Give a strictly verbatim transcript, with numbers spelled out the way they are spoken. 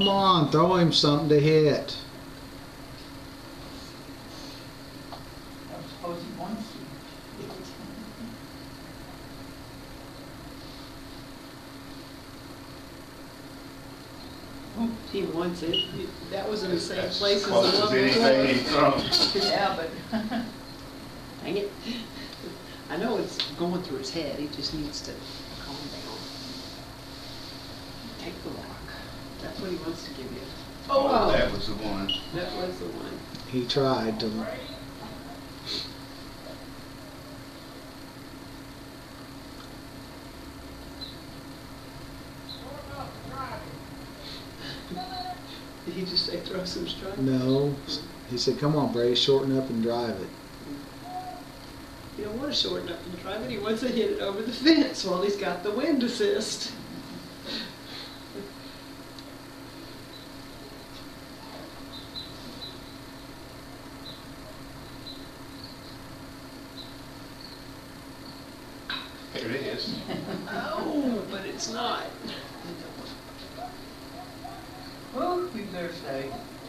Come on, throw him something to hit. I suppose he wants to. He wants it. He- That was in the same That's place as the close one as anything he before. throws. Yeah, but Dang it. I know it's going through his head, he just needs to calm down. Take the rock. That's what he wants to give you. Oh, that was the one. That was the one. He tried to. Did he just say throw some strike? No. He said, come on, Bray, shorten up and drive it. You don't want to shorten up and drive it, he wants to hit it over the fence while he's got the wind assist. There it is. Oh, but it's not. well, we better say.